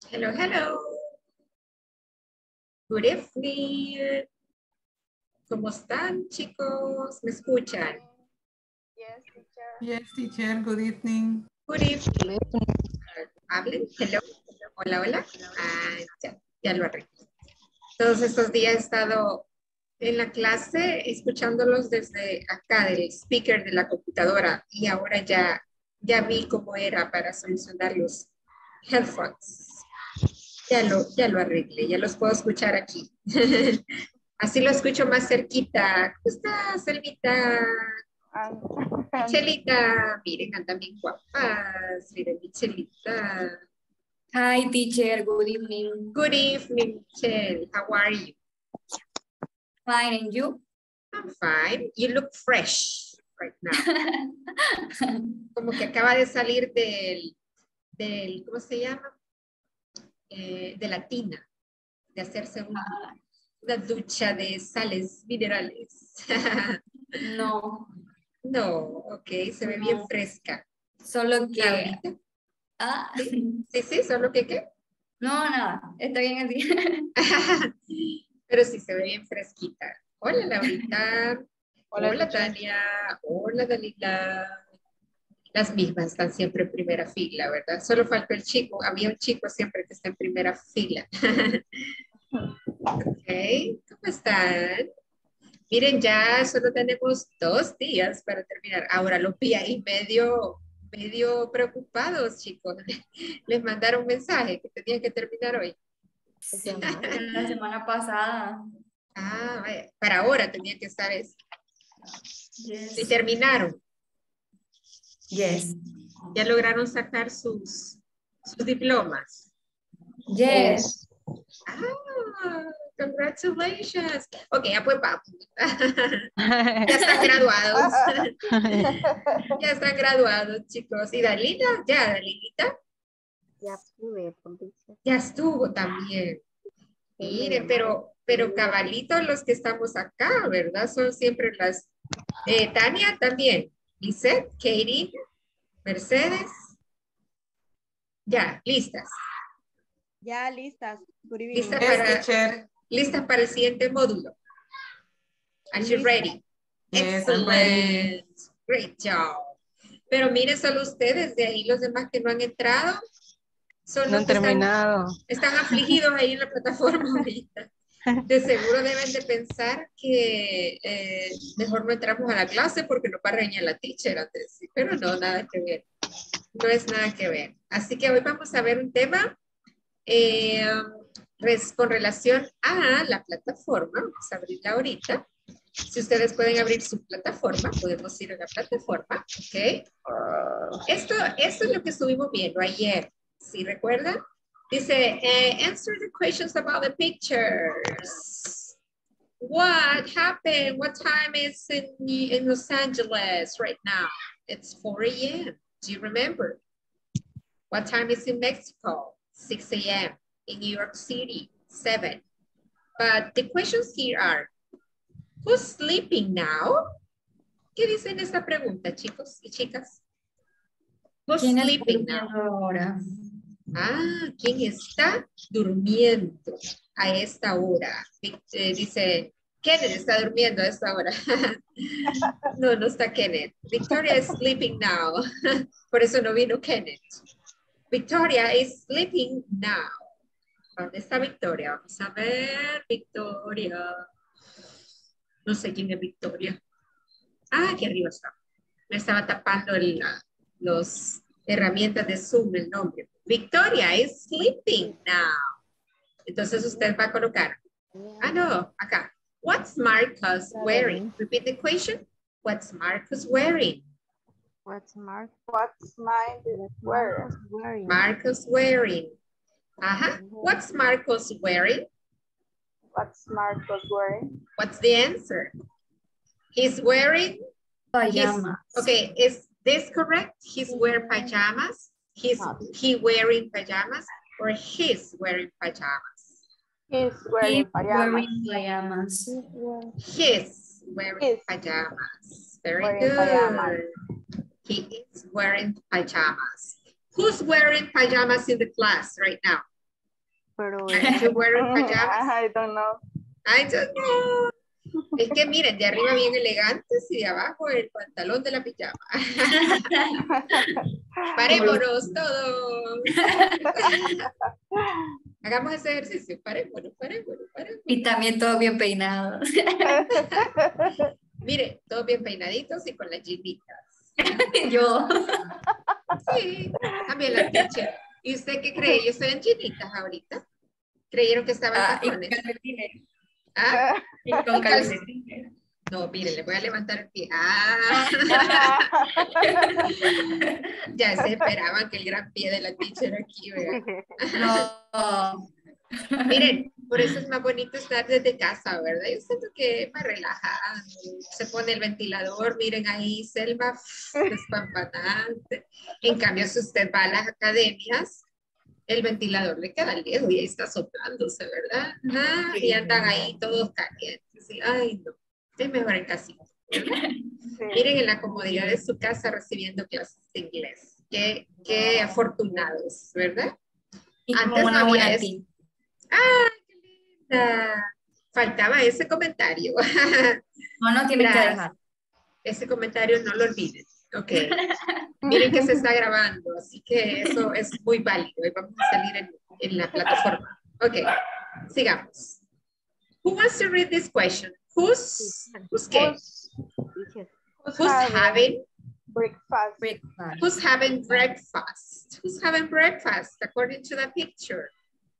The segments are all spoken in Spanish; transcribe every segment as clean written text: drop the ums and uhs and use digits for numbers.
Hello, hello. Good evening. ¿Cómo están, chicos? ¿Me escuchan? Yes, teacher. Yes, teacher. Good evening. Good evening. Hablen. Hello. Hola, hola. Ya lo arreglé. Todos estos días he estado en la clase escuchándolos desde acá, del speaker de la computadora, y ahora ya vi cómo era para solucionar los headphones. Ya lo arreglé, ya los puedo escuchar aquí. Así lo escucho más cerquita. ¿Cómo estás, Selvita? Michelita, miren, andan bien guapas. Miren, Michelita. Hi, teacher. Good evening. Good evening, Michelle. How are you? Fine, and you? I'm fine. You look fresh right now. Como que acaba de salir del ¿cómo se llama? De la tina, de hacerse una ducha de sales minerales. No. No, ok, se ve bien fresca. Solo que... Laurita. Ah. Sí, solo que ¿qué? No, nada. Está bien así. Pero sí se ve bien fresquita. Hola, Laurita. Hola, Tania. Hola, Dalila. Las mismas están siempre en primera fila, ¿verdad? Solo falta el chico. Había un chico siempre que está en primera fila. Ok, ¿cómo están? Miren, ya solo tenemos 2 días para terminar. Ahora los vi ahí medio preocupados, chicos. Les mandaron un mensaje que tenían que terminar hoy. Sí, la semana pasada. Ah, vaya. Para ahora tenían que estar eso. Yes. Y terminaron. Yes. Ya lograron sacar sus diplomas. Yes. Ah, congratulations. Ok, ya pues vamos. Ya están graduados. Ya están graduados, chicos. ¿Y Dalila? ¿Ya, Dalilita? Ya pude, teacher. Ya estuvo también. Miren, pero cabalitos los que estamos acá, ¿verdad? Son siempre las... Tania también. Lisette, Katie, Mercedes. Ya, listas. Ya listas. Good evening. Listas Yes, teacher. listas para el siguiente módulo. Are you ready? Yes, I'm ready. Excellent. Great job. Pero miren, solo ustedes, de ahí los demás que no han entrado, son No los han que terminado. están afligidos ahí en la plataforma ahorita. De seguro deben de pensar que mejor no entramos a la clase porque no para reñir a la teacher antes. Pero no, nada que ver. No es nada que ver. Así que hoy vamos a ver un tema con relación a la plataforma. Vamos a abrirla ahorita. Si ustedes pueden abrir su plataforma, podemos ir a la plataforma, ¿ok? Esto es lo que estuvimos viendo ayer, ¿sí recuerdan? Dice, answer the questions about the pictures. What happened? What time is in Los Angeles right now? It's 4 a.m. Do you remember? What time is in Mexico? 6 a.m. In New York City, 7. But the questions here are, who's sleeping now? ¿Qué dicen esta pregunta, chicos y chicas? Who's sleeping now? Ahora? Ah, ¿quién está durmiendo a esta hora? Dice, Kenneth está durmiendo a esta hora. No, no está Kenneth. Victoria is sleeping now. Por eso no vino Kenneth. Victoria is sleeping now. ¿Dónde está Victoria? Vamos a ver, Victoria. No sé quién es Victoria. Ah, aquí arriba está. Me estaba tapando los herramientas de Zoom, el nombre. Victoria is sleeping now. Entonces usted va a colocar. Ah, no, acá. What's Marcus wearing? Repeat the question. What's Marcus wearing? What's my wearing? Marcus wearing. Ajá. What's Marcus wearing? What's Marcos wearing? What's the answer? He's wearing Pajamas. Okay, is this correct? He's wearing pajamas? He wearing pajamas? Or he's wearing pajamas? He's wearing Pajamas. He's wearing He's pajamas. Very wearing good. pajamas. He is wearing pajamas. Who's wearing pajamas in the class right now? Pero Are you wearing pajamas? I don't know. I don't know. Es que miren, de arriba bien elegantes y de abajo el pantalón de la pijama. Parémonos todos. Hagamos ese ejercicio. Parémonos. Y también todo bien peinado. Mire, todos bien peinaditos y con las jeanitas. Yo. Sí, también la teacher. ¿Y usted qué cree? Yo estoy en jeanitas ahorita. ¿Creyeron que estaba en Y con tacones? calcetines. ¿Ah? Y con calcetines. No, mire, le voy a levantar el pie. Ah. Ya se esperaban que el gran pie de la teacher aquí, ¿verdad? No. Miren, por eso es más bonito estar desde casa, ¿verdad? Yo siento que es más relajado. Se pone el ventilador, miren ahí, selva despampanante. En cambio, si usted va a las academias, el ventilador le queda lejos y ahí está soplándose, ¿verdad? Ah, y andan ahí todos calientes. Y, ay, no, es mejor en casita, ¿verdad? Sí. Miren en la comodidad de su casa recibiendo clases de inglés. Qué afortunados, ¿verdad? Y como Antes no una había buena eso. tía. Faltaba ese comentario. No tiene que Gracias. dejar. Ese comentario no lo olviden. Ok. Miren que se está grabando, así que eso es muy válido. Y vamos a salir en la plataforma. Ok. Sigamos. Who wants to read this question? Who's qué? Who's having breakfast? Breakfast. Who's having breakfast? Who's having breakfast according to the picture?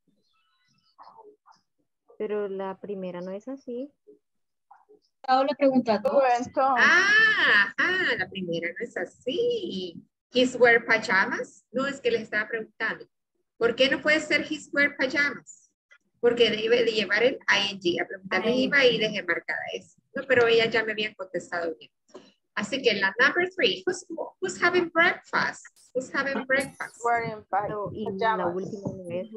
Pero la primera no es así. Hago la pregunta Tú, entonces. La primera no es así. His wear pajamas. No, es que les estaba preguntando. ¿Por qué no puede ser his wear pajamas? Porque debe de llevar el ing. A preguntarle iba y dejé marcada eso. No, pero ellas ya me habían contestado bien. Así que la number 3. Who's having breakfast? Who's having breakfast? Wearing Pero, y la pajamas. última no es.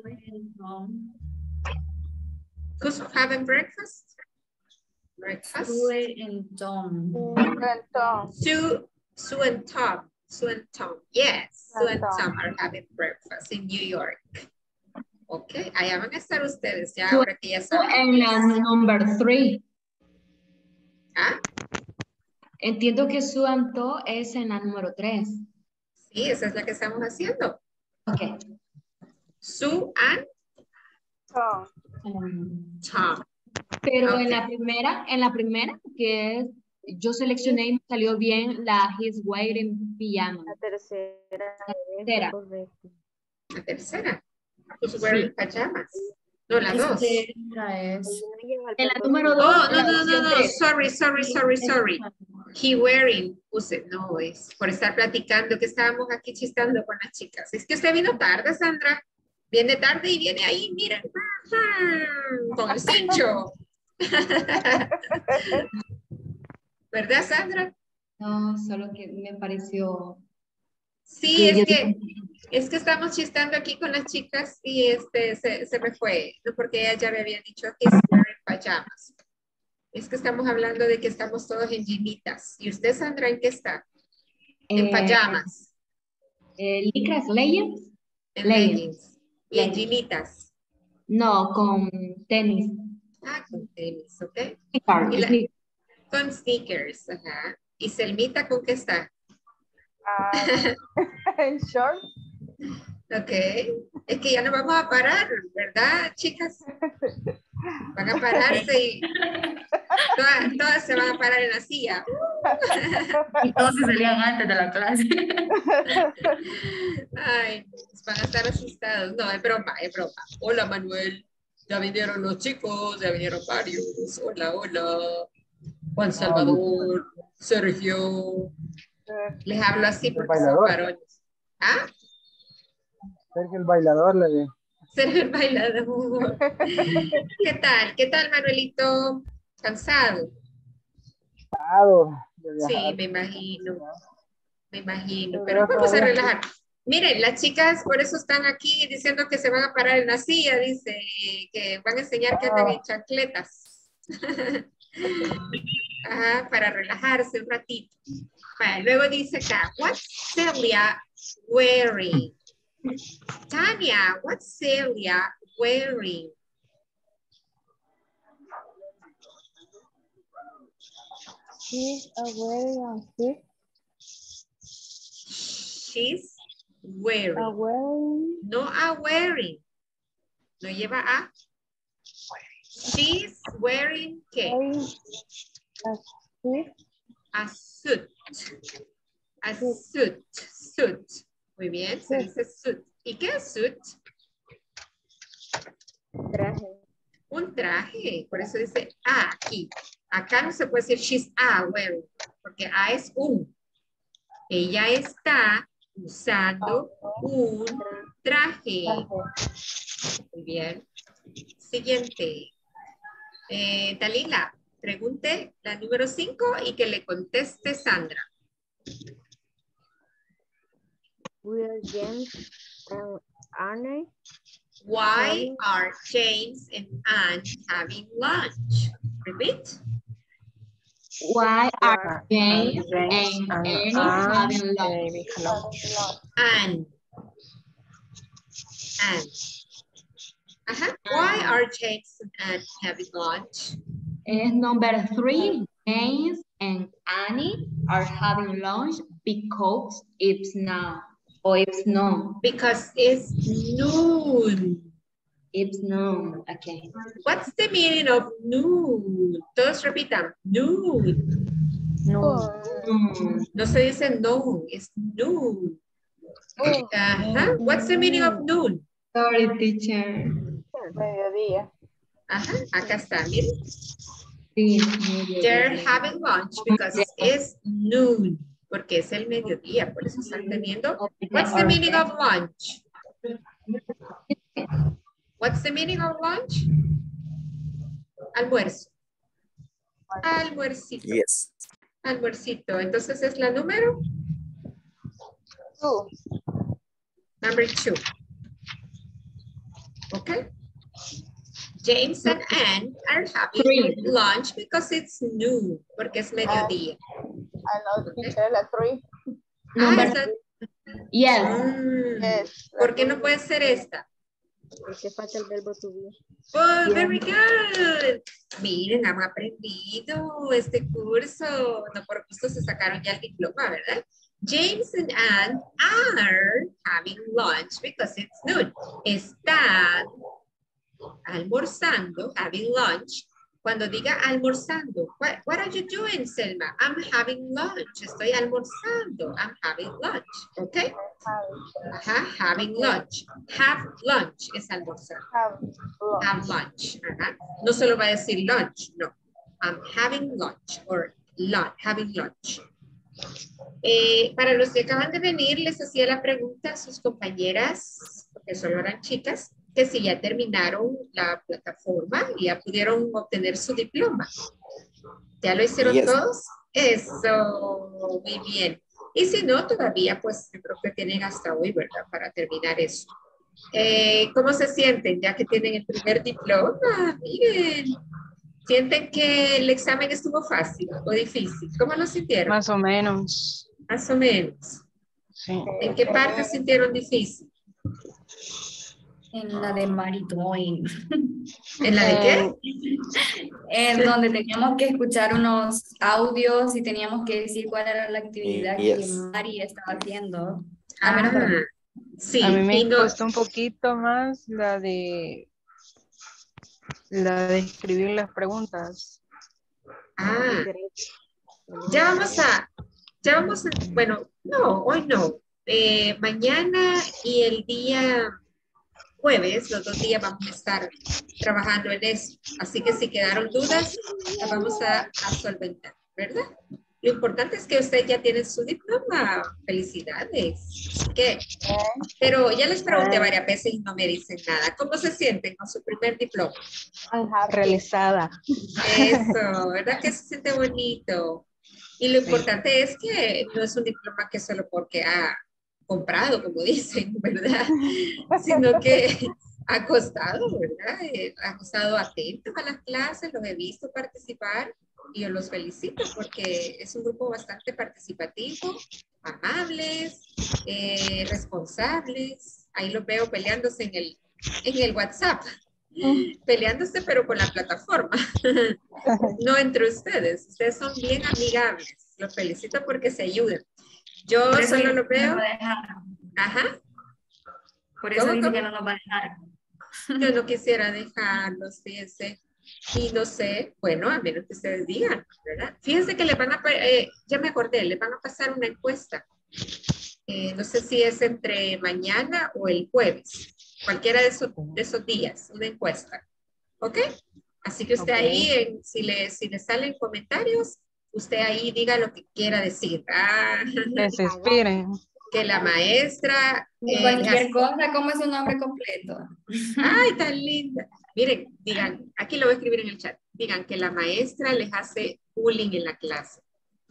Who's having breakfast? Breakfast. Sue and Tom. Entonces. Sue and Tom. Sue and Tom. Yes, Sue and Tom. Tom are having breakfast in New York. Ok, allá van a estar ustedes ya ahora que ya saben. En la number 3. ¿Ah? Entiendo que su anto es en la número 3. Sí, esa es la que estamos haciendo. Ok. Sue and Tom. Tom. Pero Ok. en la primera que es, yo seleccioné y me salió bien la His Wearing Pijama. La tercera. Tercera. Correcto. La tercera. Who's wearing pajamas. No, la dos. Tercera es. En la número 2. Oh, no. Sorry. He wearing. No, es por estar platicando que estábamos aquí chistando con las chicas. Es que usted vino tarde, Sandra. Viene tarde y viene ahí, miren. Con el cincho. ¿Verdad, Sandra? No, solo que me pareció. Sí, es que estamos chistando aquí con las chicas y se me fue, ¿no? Porque ellas ya me habían dicho que es wearing pajamas. Es que estamos hablando de que estamos todos en jeanitas. ¿Y usted, Sandra, en qué está? En pajamas. Licras, leggings. En leggings. leggings. Y en jeanitas. No, con tenis. Ah, con tenis, ¿ok? Sneakers, Y la- sneakers. Con sneakers, ajá. ¿Y Selmita con qué está? En short. Ok. Es que ya no vamos a parar, ¿verdad, chicas? Van a pararse y todas se van a parar en la silla. Y todos se salían antes de la clase. Ay, van a estar asustados. No, es broma, es broma. Hola, Manuel. Ya vinieron los chicos, ya vinieron varios. Hola. Juan Salvador, Sergio. Les hablo así porque son varones. ¿Ah? Sergio el bailador, le digo. Sergio el bailador. ¿Qué tal? ¿Qué tal, Manuelito? ¿Cansado? Sí, me imagino. Pero vamos a relajar. Miren, las chicas por eso están aquí diciendo que se van a parar en la silla, dice que van a enseñar que andan en chancletas. Ajá, para relajarse un ratito. Bueno, luego dice acá, what's Celia wearing? Tania, what's Celia wearing. She's wearing a She's wearing. wearing. No a wearing. No lleva a. She's wearing ¿qué? A suit. A suit. A suit. Suit. Muy bien, se dice suit. ¿Y qué es suit? Traje. Un traje. Por eso dice a aquí. Acá no se puede decir she's a wearing, porque a es un. Ella está usando un traje. Muy bien. Siguiente. Dalila, pregunte la número 5 y que le conteste Sandra. Will James and Anne Why are James and Anne having lunch? Repeat. Why are James and Annie having lunch? Anne. Anne. Ajá. Why are James and Anne having lunch? Number 3, James and Annie are having lunch because it's now. Or it's no. Because it's noon. It's no. Okay. What's the meaning of noon? Todos repitan. Noon. No. No se dice noon, es noon. Ajá. What's the meaning of noon? Sorry, teacher. Mediodía. Ajá. Acá está, miren. Sí, They're having lunch because it's noon. Porque es el mediodía, por eso están teniendo. What's the meaning of lunch? What's the meaning of lunch? Almuerzo. Almuercito. Yes. Almuercito. Entonces es la número. 2. Number 2. Okay. James and Anne are having lunch because it's noon. Porque es mediodía. I know, teacher, la 3. Esta. Yes. Yes. ¿Por qué no puede ser esta? Porque falta el verbo to be. Oh, very good. Miren, han aprendido este curso. No por gusto se sacaron ya el diploma, ¿verdad? James and Anne are having lunch because it's noon. Están almorzando, having lunch. Cuando diga almorzando, what are you doing, Selma? I'm having lunch. Estoy almorzando. I'm having lunch. ¿Ok? Ajá, having lunch. Have lunch es almorzar. Have lunch. Ajá. No solo va a decir lunch, no. I'm having lunch or lunch, having lunch. Para los que acaban de venir, les hacía la pregunta a sus compañeras, porque solo eran chicas, que si ya terminaron la plataforma y ya pudieron obtener su diploma. ¿Ya lo hicieron todos? Eso, muy bien. Y si no, todavía, pues yo creo que tienen hasta hoy, ¿verdad? Para terminar eso. ¿Cómo se sienten ya que tienen el primer diploma? Miren, ¿sienten que el examen estuvo fácil o difícil? ¿Cómo lo sintieron? Más o menos. Más o menos. Sí. ¿En qué parte sintieron difícil? En la de Maritoin. ¿En la de qué? En donde teníamos que escuchar unos audios y teníamos que decir cuál era la actividad que Mari estaba haciendo. Al menos para mí. Sí. A mí me costó un poquito más la de escribir las preguntas. Ya vamos a, bueno, no, hoy no. Mañana y el día jueves, los 2 días vamos a estar trabajando en eso. Así que si quedaron dudas, las vamos a solventar, ¿verdad? Lo importante es que usted ya tiene su diploma. Felicidades. Pero ya les pregunté varias veces y no me dicen nada. ¿Cómo se sienten con su primer diploma? Realizada. Eso, ¿verdad que se siente bonito? Y lo importante es que no es un diploma que solo porque ha comprado, como dicen, ¿verdad? Sino que ha costado, ¿verdad? Ha costado atentos a las clases, los he visto participar y yo los felicito porque es un grupo bastante participativo, amables, responsables. Ahí los veo peleándose en el en el WhatsApp, peleándose pero con la plataforma, no entre ustedes. Ustedes son bien amigables. Los felicito porque se ayudan. Yo Por eso solo dice lo que no veo. nos va a dejar. Ajá. Por eso ¿Cómo, dice cómo? que no nos va a dejar. Yo no quisiera dejarlos, fíjense. Y no sé, bueno, a menos que ustedes digan, ¿verdad? Fíjense que les van a, ya me acordé, les van a pasar una encuesta. No sé si es entre mañana o el jueves. Cualquiera de esos días, una encuesta. ¿Ok? Así que usted ahí, si le salen comentarios, usted ahí diga lo que quiera decir. Que se inspiren. Que la maestra... Cualquier cosa, ¿cómo es su nombre completo? ¡Ay, tan linda! Miren, digan, aquí lo voy a escribir en el chat. Digan que la maestra les hace bullying en la clase.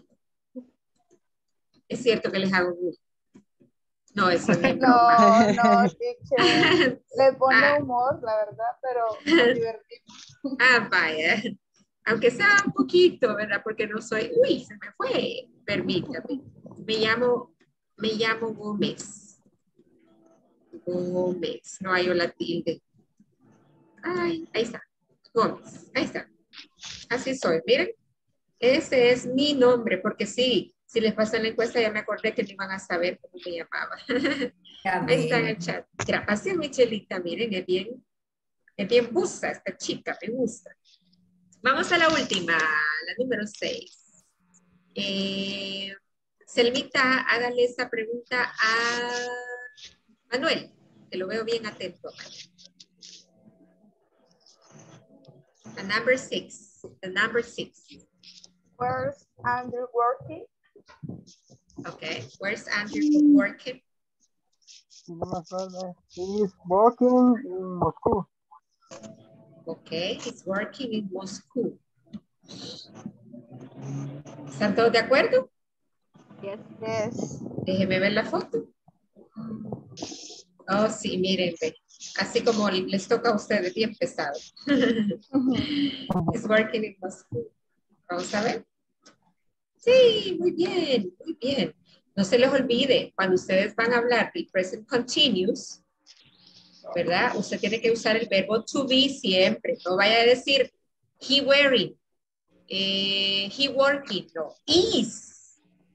Es cierto que les hago bullying. No, eso no es broma. No, teacher. Le pone humor, la verdad, pero nos divertimos. Vaya. Aunque sea un poquito, ¿verdad? Porque no soy... Uy, se me fue. Permítame. Me llamo Gómez. Gómez. No hay la tilde. Ay, ahí está. Gómez. Ahí está. Así soy. Miren. Ese es mi nombre, porque sí, si les pasan la encuesta ya me acordé que no iban a saber cómo me llamaba. Ahí está en el chat. Gracias, Michelita. Miren, es bien busa esta chica, me gusta. Vamos a la última, la número 6. Selmita, hágale esa pregunta a Manuel, que lo veo bien atento. The number 6. The number 6. Where's Andrew working? Okay, where's Andrew working? He's working in Moscow. Okay, he's working in Moscow. ¿Están todos de acuerdo? Yes. Yes. Déjeme ver la foto. Oh, sí, miren, así como les toca a ustedes, bien pesado. He's working in Moscow. Vamos a ver. Sí, muy bien, muy bien. No se les olvide, cuando ustedes van a hablar del present continuous, ¿verdad? Usted tiene que usar el verbo to be siempre. No vaya a decir he wearing, he working, no. Is,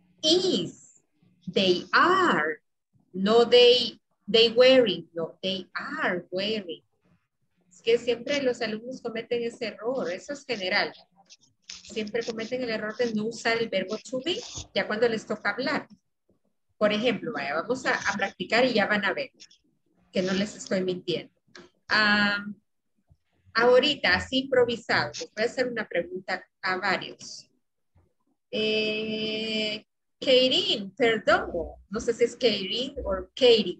they are, no they wearing, no, they are wearing. Es que siempre los alumnos cometen ese error, eso es general. Siempre cometen el error de no usar el verbo to be ya cuando les toca hablar. Por ejemplo, vaya, vamos a practicar y ya van a ver que no les estoy mintiendo. Ahorita, así improvisado, les voy a hacer una pregunta a varios. Keirin, perdón, no sé si es Keirin o Katie.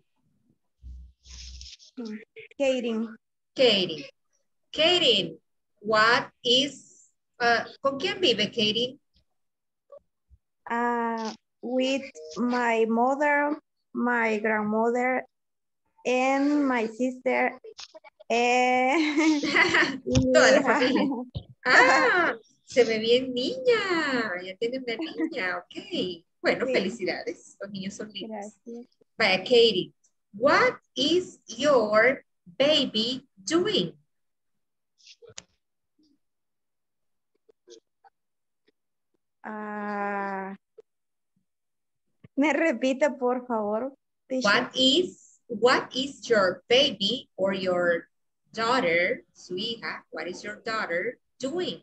Keirin, what is, ¿con quién vive Keirin? With my mother, my grandmother, and my sister. Toda la familia. Se ve bien niña. Ya tiene una niña, ok. Bueno, sí. Felicidades. Los niños son lindos. Vaya, Katie, what is your baby doing? ¿Me repite, por favor? What is your baby or your daughter, su hija, what is your daughter doing?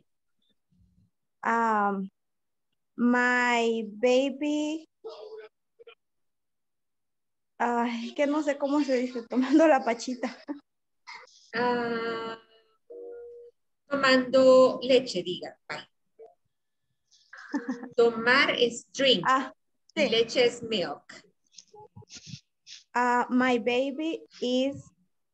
My baby, que no sé cómo se dice, tomando la pachita. Tomando leche, diga. Bye. Tomar es drink. Sí. Leche es milk. My baby is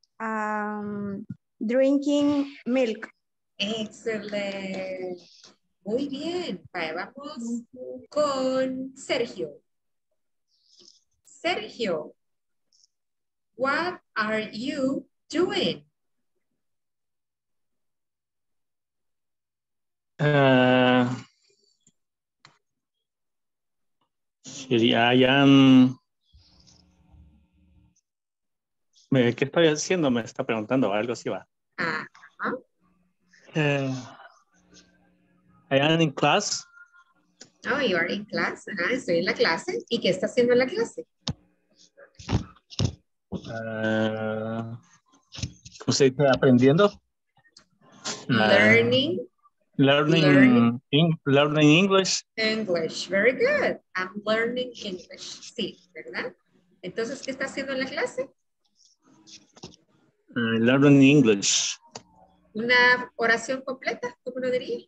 drinking milk. Excelente. Muy bien. Vamos con Sergio. Sergio, what are you doing? I am ¿Qué estoy haciendo? Me está preguntando, algo así va. Ajá. I am in class. Oh, you are in class. Ajá, estoy en la clase. ¿Y qué está haciendo en la clase? ¿Cómo se dice? Aprendiendo. Learning. Learning English. English. Very good. I'm learning English. Sí, ¿verdad? Entonces, ¿qué está haciendo en la clase? Learning English. Una oración completa, ¿cómo lo diría?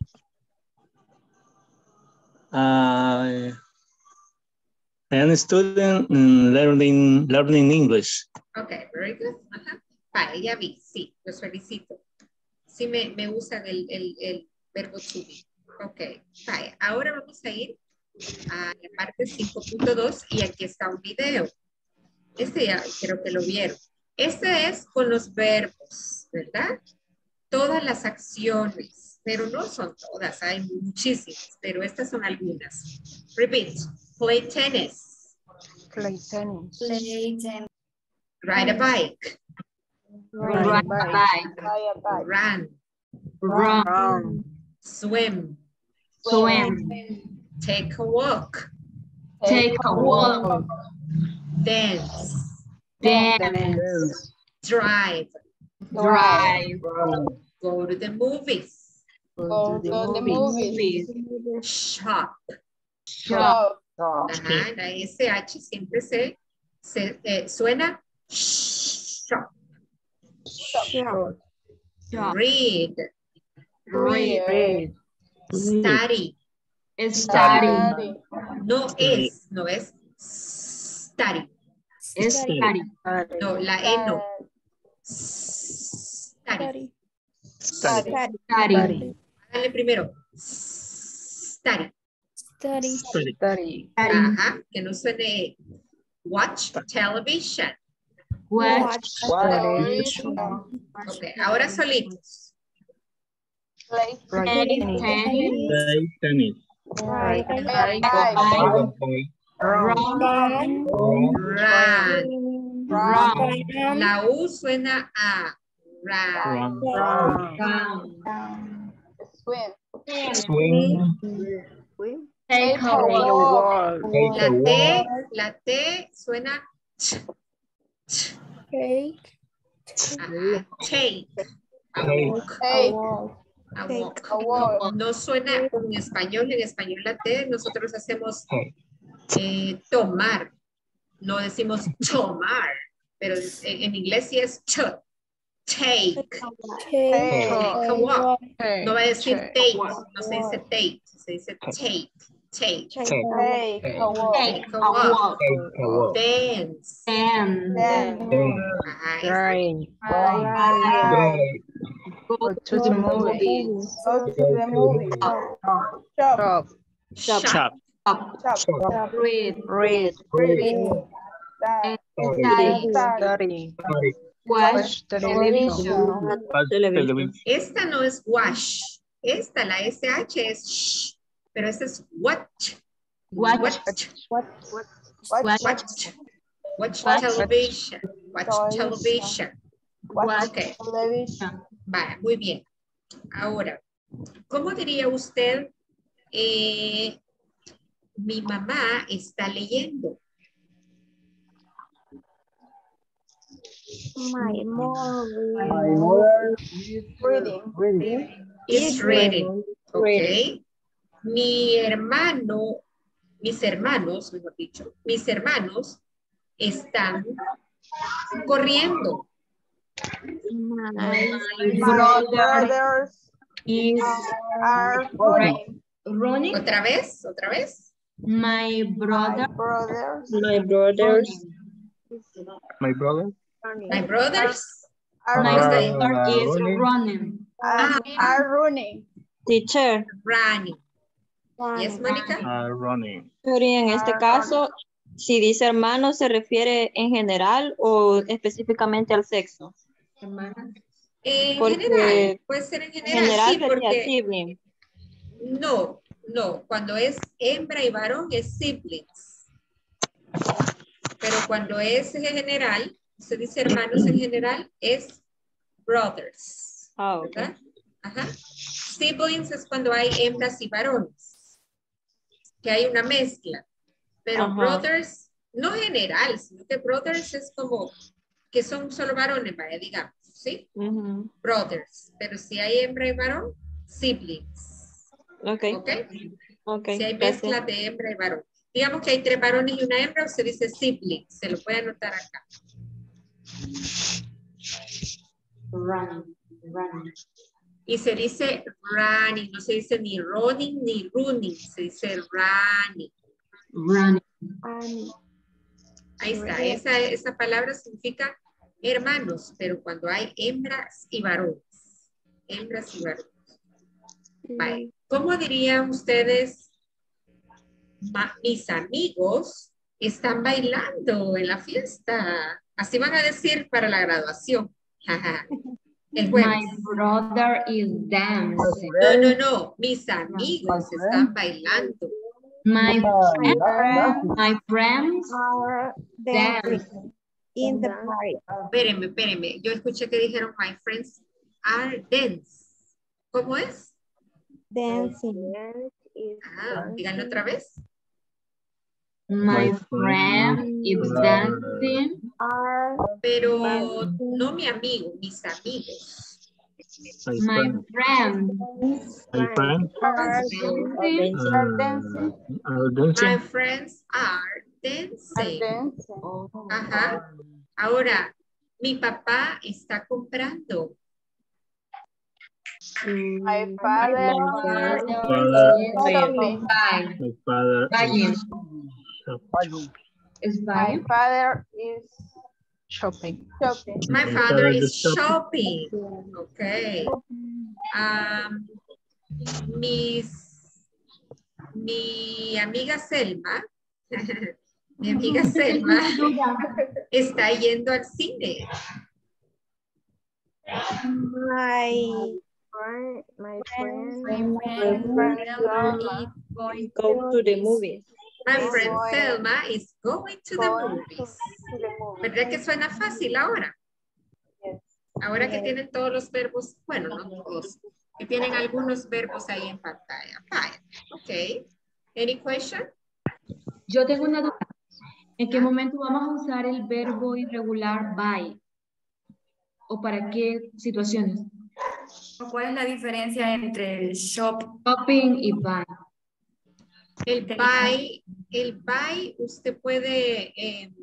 I am a student learning English. Ok, very good. Ajá. Vale, ya vi, sí, los felicito. Sí me usan el verbo to be. Ok, vale. Ahora vamos a ir a la parte 5.2 y aquí está un video. Este ya creo que lo vieron. Este es con los verbos, ¿verdad? Todas las acciones, pero no son todas, hay muchísimas, pero estas son algunas. Repeat. Play tennis. Play tennis. Play tennis. Ride a bike. Ride a bike. Run. Run. Swim. Swim. Take a walk. Take a walk. Dance. Dance. Drive. Drive. Go to the movies. Go to the movies. Shop. Shop. Ajá, la SH siempre suena shop. Shop. Read. Read. Study. Study. No es study. Study. No, la E no. Study. Study. Háganle primero. Study. Study. Ajá, que no suene watch television. Watch. Ok, ahora solitos. Play Tennis. Play tennis. Ride Run. Run. La U suena a. Run. Swim. Take a Walk. La T suena ajá, take. A walk. No suena en español la T, nosotros hacemos tomar. No decimos tomar, pero en inglés sí es take. Take a walk. No va a decir take, no se dice take, se dice take. Take a walk. Dance. Drive. Go to the movies. Shop. Read. Study. Watch television. Esta no es wash. Esta, la SH es sh. Pero esta es watch. Watch television. Watch television. Okay. Vale, muy bien. Ahora, ¿cómo diría usted? Mi mamá está leyendo. My mother Is reading. Ok. Mis hermanos, mejor dicho, mis hermanos están corriendo. My brothers are running. Otra vez. My brothers My brother. is running. Are running. Teacher, Running. Yes, Mónica. Running. pero en este caso, si dice hermano, ¿se refiere en general o específicamente al sexo? En Porque general, puede ser en general, sí, sería porque sibling. no, cuando es hembra y varón es siblings. Pero cuando es en general, se dice hermanos en general, es brothers. Ah, ok. ¿Verdad? Ajá. Siblings es cuando hay hembras y varones, que hay una mezcla. Pero Ajá. brothers, no general, sino que brothers es como que son solo varones, vaya, digamos, ¿sí? Ujú. Brothers. Pero si hay hembra y varón, siblings. Ok. ¿Ok? Ok, Si hay gracias. mezcla de hembra y varón. Digamos que hay 3 varones y una hembra, se dice siblings. Se lo puede anotar acá. Running. Y se dice running, no se dice ni running ni running, se dice running. Ahí está, esa palabra significa hermanos, pero cuando hay hembras y varones. Hembras y varones. Vale. ¿Cómo dirían ustedes? Mis amigos están bailando en la fiesta. Así van a decir para la graduación. El jueves. My brother is dancing. No. Mis amigos están bailando. My friends Are dance. dancing in the party. Espérenme. Yo escuché que dijeron my friends are dance. ¿Cómo es? Dancing. Díganlo otra vez. My friend is dancing. Pero no mi amigo, mis amigos. My friend My friends Are dancing. My friends are dancing. Ajá. Ahora, mi papá está comprando. My father is shopping. My father Buying. is My father is Shopping. shopping. My father is shopping. Okay. Mi amiga Selma, mi amiga Selma está yendo al cine. My Going go to the movies. My friend Selma is going to the movies. ¿Verdad que suena fácil ahora? Ahora que tienen todos los verbos, bueno, no todos, que tienen algunos verbos ahí en pantalla. Fine. Ok. Any question? Yo tengo una duda. ¿En qué momento vamos a usar el verbo irregular buy? ¿O para qué situaciones? ¿Cuál es la diferencia entre el Shopping y buy. El buy, usted puede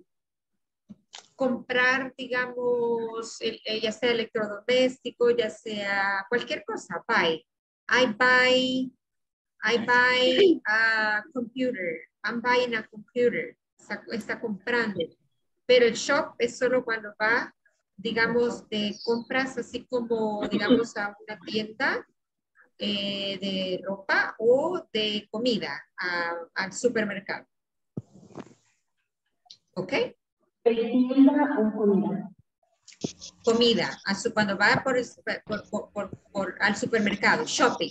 comprar, digamos, ya sea electrodoméstico, ya sea cualquier cosa, buy. I buy a computer. I'm buying a computer. Está comprando. Pero el shop es solo cuando va, digamos, de compras, así como, digamos, a una tienda de ropa o de comida al supermercado. ¿Ok? Comida, cuando va al supermercado, shopping.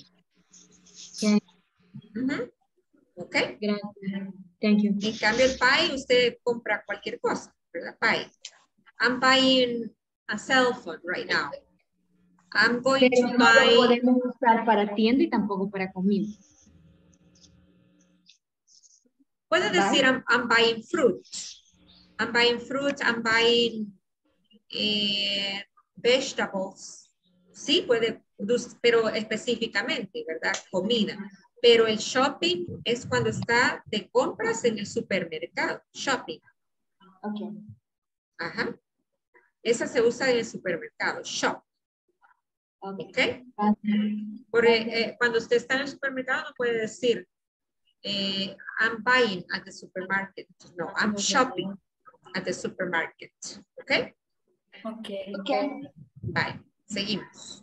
¿Ok? Gracias. Thank you. En cambio, el buy, usted compra cualquier cosa, ¿verdad? Buy. I'm buying a cell phone right now. I'm going Pero to no buy. lo podemos usar para tienda y tampoco para comida. Puedo decir I'm buying fruit. I'm buying fruit, I'm buying vegetables. Sí, puede, pero específicamente, ¿verdad? Comida. Pero el shopping es cuando está de compras en el supermercado. Shopping. Ok. Ajá. Esa se usa en el supermercado. Shop. ¿Ok? Porque cuando usted está en el supermercado no puede decir I'm buying at the supermarket. No, I'm shopping at the supermarket. ¿Ok? Ok. Vale, seguimos.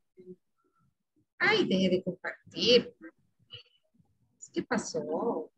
Ay, deje de compartir. ¿Qué pasó?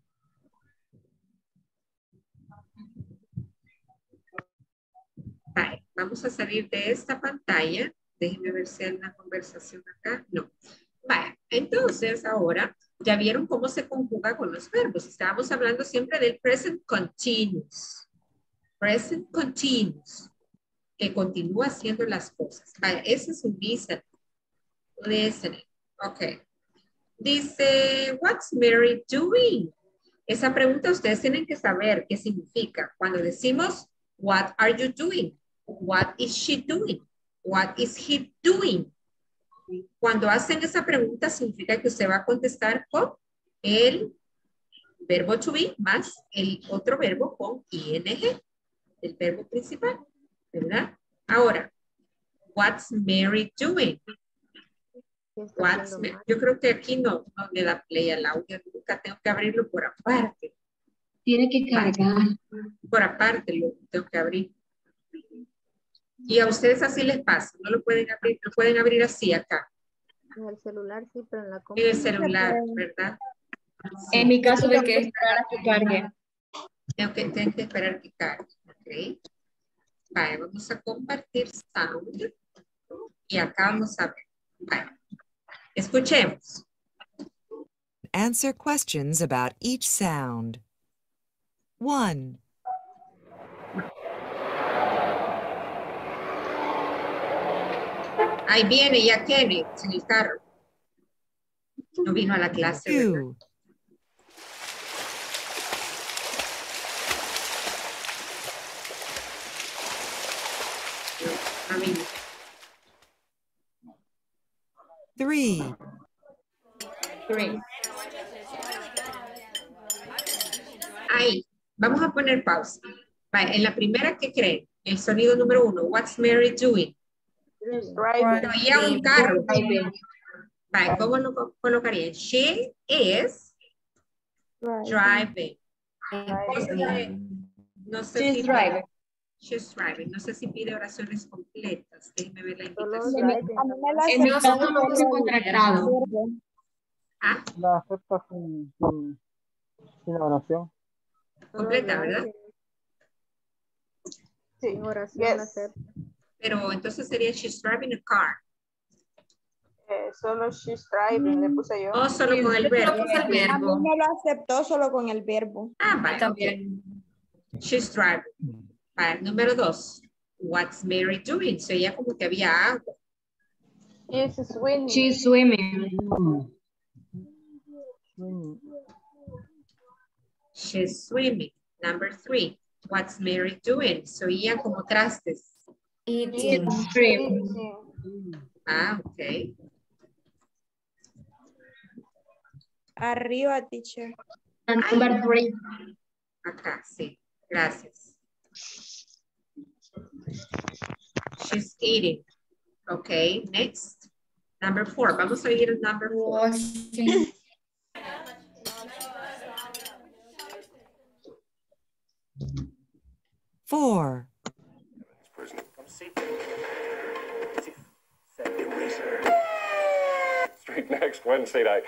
Vale, vamos a salir de esta pantalla. Déjenme ver si hay una conversación acá. No. Vale, entonces ahora ya vieron cómo se conjuga con los verbos. Estábamos hablando siempre del present continuous. Present continuous. que continúa haciendo las cosas. Vaya, ese es un listen. Listening. Ok. Dice, what's Mary doing? Esa pregunta ustedes tienen que saber qué significa. Cuando decimos, what are you doing? What is she doing? What is he doing? Cuando hacen esa pregunta significa que usted va a contestar con el verbo to be más el otro verbo con ing, el verbo principal, ¿verdad? Ahora, what's Mary doing? Yo creo que aquí no le da play al audio, nunca tengo que abrirlo por aparte. Tiene que cargar. Por aparte lo tengo que abrir. Y a ustedes así les pasa, no lo pueden abrir así acá. En el celular sí, pero en la En el computadora. celular, ¿verdad? En mi caso de que esperar a que cargue. Tengo que esperar que cargue. Ok. Vale, vamos a compartir sound. Y acá vamos a ver. Vale. Escuchemos. Answer questions about each sound. 1. Ahí viene ya Kenneth en el carro. No vino a la clase. 2. No vino. 3. 3. Ahí, vamos a poner pausa. Vale, en la primera, ¿qué creen? El sonido número 1. What's Mary doing? Driving. Oía un carro. Vale, ¿cómo lo colocaría? She is driving. No sé She's si driving. She's driving. No sé si pide oraciones completas. Déjenme ver la Solo invitación. driving. A mí me la En mi aceptó caso no fue contratado. Ah, La acepta sin la oración. completa, ¿verdad? Sí. En oración Yes. acepto. Pero entonces sería she's driving a car. Solo she's driving, le puse yo. O solo con el Yo verbo. creo que es el A mí verbo. me lo aceptó solo con el verbo. Ah, vale, ok. También. She's driving. Vale, número 2. What's Mary doing? So ella como que había agua. She's swimming. She's swimming. She's swimming. Number 3. What's Mary doing? So ella como trastes. Eating. Eating. Ah, ok. Arriba, teacher. And number 3. Acá, sí. Gracias. She's eating. Okay, next. Number 4. Vamos a ir al number 4. Washing. Four. Street next Wednesday night.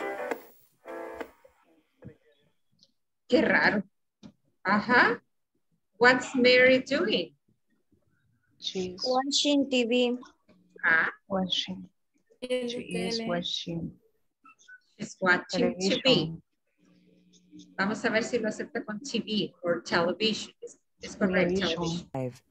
Qué raro. Ajá. What's Mary doing? She's Watching TV. Ah, watching. She is watching she's watching TV. television. Vamos a ver si lo acepta con TV o television. Es correcto. Television. Television. 5.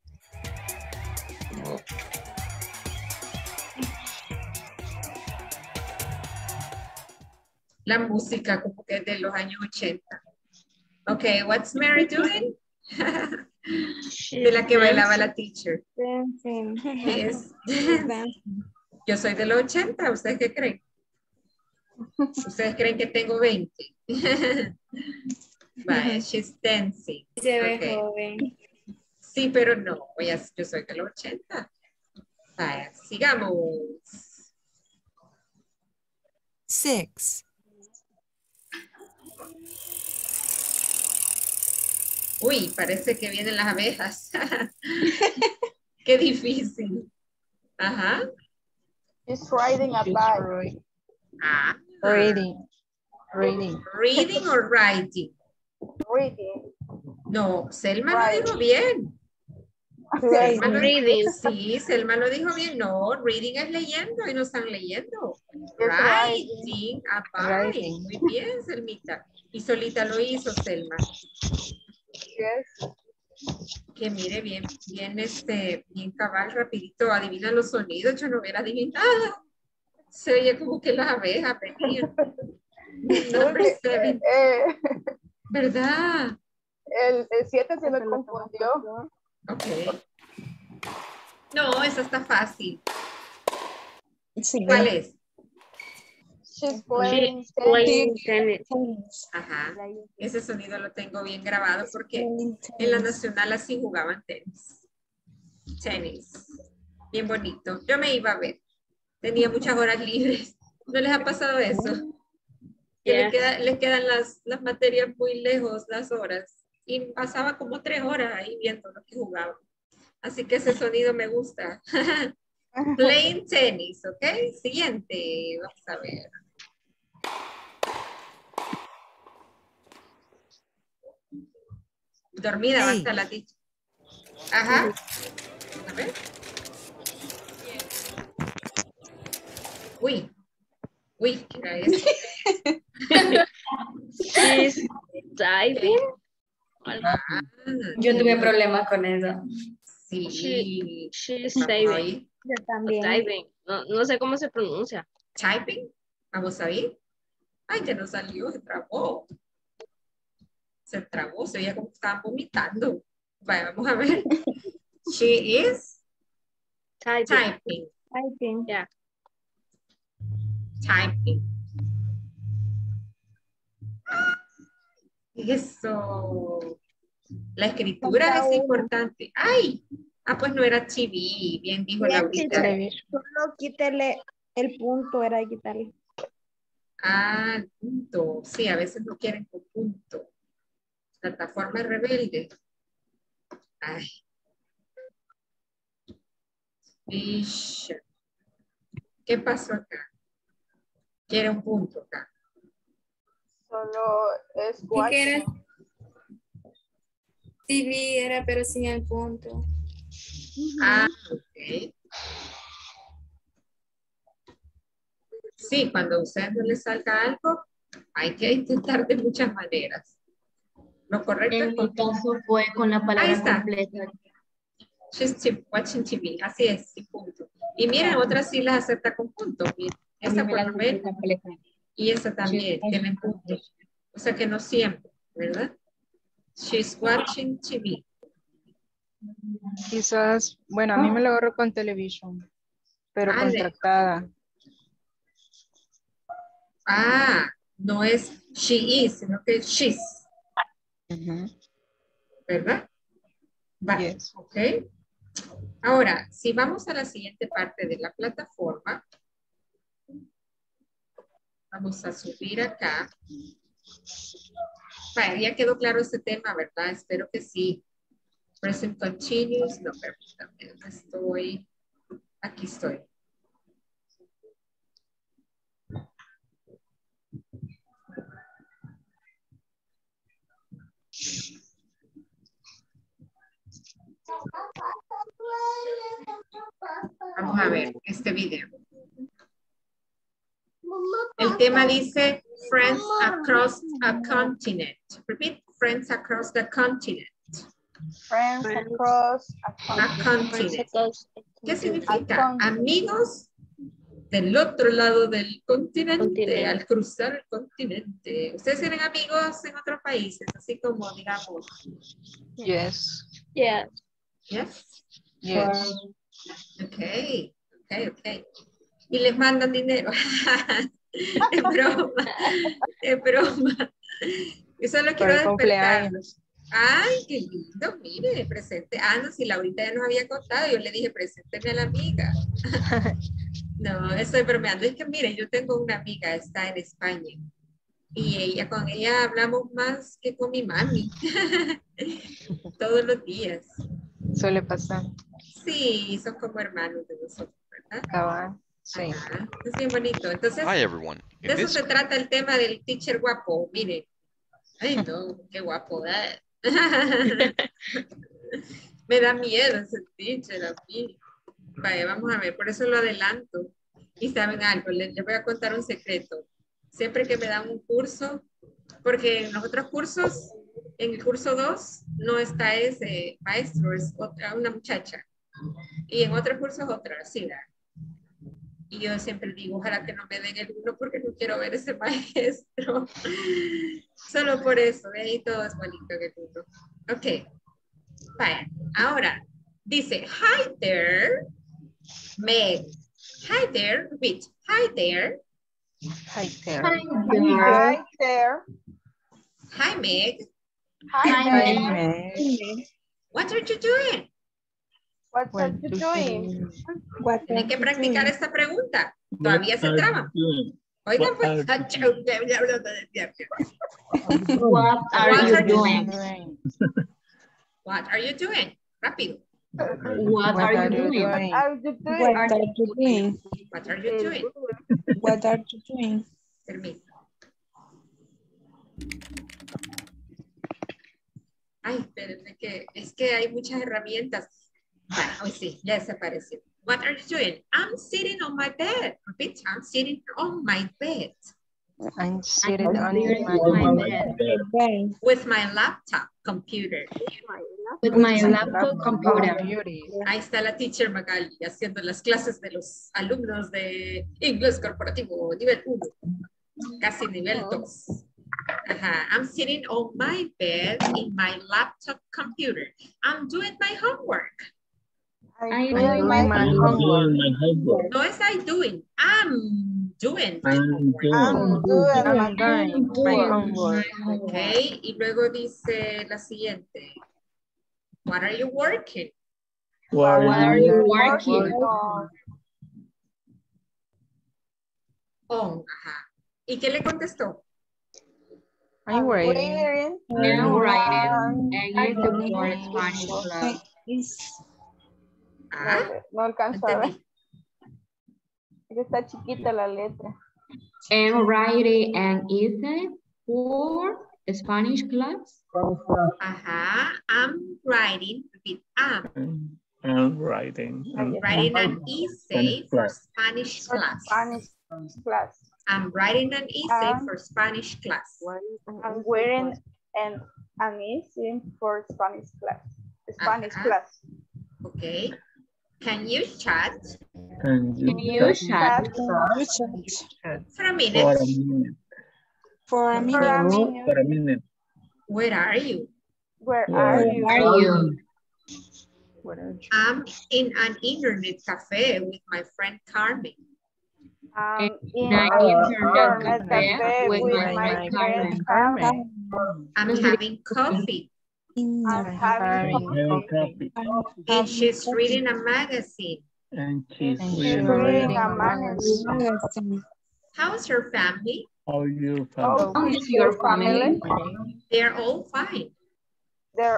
La música como que es de los años 80. Okay, what's Mary doing? De la que bailaba la teacher. Dancing. Es, Dancing. yo soy de los 80, ¿ustedes qué creen? ¿Ustedes creen que tengo 20? Vaya, she's dancing. Se ve Okay. joven. Sí, pero no, yo soy de los 80. Vaya, sigamos. 6. Uy, parece que vienen las abejas. Qué difícil. Ajá. She's riding a She's bike. Ah. reading. Reading. Reading or writing. Reading. No, Selma lo dijo bien. Right. Selma lo- Reading. Sí, Selma lo dijo bien. No, reading es leyendo y no están leyendo. Yes, Writing, Writing. Muy bien, Selmita. Y solita lo hizo, Selma. Yes. Que mire bien, bien cabal, rapidito, adivina los sonidos, yo no hubiera adivinado. Se oye como que las abejas venían. Number 7. ¿Verdad? El 7 se me confundió. Ok. No, esa está fácil. Sí. ¿Cuál es? She's playing tennis. Ajá. Ese sonido lo tengo bien grabado porque en la nacional así jugaban tenis. Tenis. Bien bonito. Yo me iba a ver. Tenía muchas horas libres. ¿No les ha pasado eso? Que les quedan las materias muy lejos, las horas. Y pasaba como 3 horas ahí viendo lo que jugaban. Así que ese sonido me gusta. Playing tennis, ¿ok? Siguiente. Vamos a ver. Dormida va a estar la teacher. Ajá. A ver. Uy. Uy, ¿qué era eso? She's diving. Yo tuve problemas con eso. Sí. She's saving. Yo también. Diving. No sé cómo se pronuncia. Typing. Vamos a ver. Ay, ya no salió, se trabó. Se trabó, se veía como que estaban vomitando. Vaya, vamos a ver. She is typing. Typing. Yeah. Typing. Eso. La escritura es importante. ¡Ay! Ah, pues no era TV. Bien dijo Laurita. Solo quítele el punto, era de quitarle. Ah, el punto. Sí, a veces no quieren con punto. Plataforma rebelde. Ay. Ish. ¿Qué pasó acá? Quiere un punto acá. Solo es watching. TV era, pero sin el punto. Ah, ok. Sí, cuando a usted no le salga algo, hay que intentar de muchas maneras. Lo correcto En es mi caso fue con la Ahí palabra está. completa. She's watching TV. Así es, sí, punto. Y miren, otras sí las acepta con punto. Miren, esta por lo menos. Y esa también tienen puntos. O sea que no siempre, ¿verdad? She's watching TV. Quizás, bueno, a mí me lo agarro con televisión, pero Ale. contractada. Ah, no es she is, sino que es she's. ¿Verdad? Vale, Yes. ok. Ahora, si vamos a la siguiente parte de la plataforma, vamos a subir acá. Vale, ya quedó claro este tema, ¿verdad? Espero que sí. Present continuous, no, permítame, aquí estoy. Vamos a ver este video. El tema dice Friends across a continent. Repeat, Friends across the continent. Friends across A continent. ¿Qué significa? Amigos del otro lado del continente, al cruzar el continente. ¿Ustedes tienen amigos en otros países? Así como, digamos. Yes. Yeah. Yes. Yes. Okay. Y les mandan dinero. Es broma. Es broma. Yo solo quiero despertar. Cumpleaños. Ay, qué lindo, mire, presente. Ah, no, si Laurita ya nos había contado, yo le dije, presénteme a la amiga. No, estoy bromeando. Es que, mire, yo tengo una amiga, está en España. Y con ella hablamos más que con mi mami. Todos los días. Suele pasar. Sí, son como hermanos de nosotros, ¿verdad? Cabal. Sí. Ajá, es bien bonito. Entonces, Hi everyone. de eso se trata el tema del teacher guapo. Mire. Ay, no, qué guapo. Me da miedo ese teacher a mí. Vaya, vamos a ver, por eso lo adelanto. Y saben algo, les voy a contar un secreto. Siempre que me dan un curso, porque en los otros cursos En el curso 2 no está ese maestro, es otra, una muchacha. Y en otro curso es otra, así, ¿verdad? Y yo siempre digo, ojalá que no me den el 1 porque no quiero ver ese maestro. Solo por eso, de ahí todo es bonito en el 1. Ok. Vaya, ahora, dice, hi there, Meg. Hi there, repeat. Hi there. Hi there. Hi there. Hi, Meg. Hi, Meg. Meg. What are you doing? What are you doing? Tienen que practicar esta pregunta. Todavía se traba. Oigan, pues. What are you doing? What are you doing? Rápido. What are you doing? What are you doing? What are you doing? What are you doing? What are you doing? Permiso. Ay, espérenme que es que hay muchas herramientas. Bueno, hoy sí, ya desapareció. What are you doing? I'm sitting on my bed. Repeat, I'm sitting on my bed. I'm sitting on my bed. With my laptop computer. With my laptop computer. Ahí está la teacher Magali haciendo las clases de los alumnos de inglés corporativo nivel 1. Casi nivel 2. Ajá. I'm sitting on my bed in my laptop computer. I'm doing my homework. I'm doing my homework. No es I doing. I'm doing my homework. Ok. Y luego dice la siguiente. What are you working? What are you working on? Ajá. ¿Y qué le contestó? I'm waiting. I'm writing and using for Spanish class. No alcanzo a ver. Está chiquita la letra. I'm writing and using for Spanish class. Ajá. I'm writing. Repeat. I'm writing. I'm writing an essay for Spanish class. Spanish class. I'm writing an essay for Spanish class. I'm wearing an essay for Spanish class. Spanish class. Okay. Can you chat? Can you chat? For a minute. For a minute. Where are you? Where are you? I'm in an internet cafe with my friend Carmen. In an internet cafe with my friend Carmen. I'm having coffee. I'm having coffee. And she's reading a magazine. And she's reading a magazine. How's your family? How you How's your family? They're all fine. They're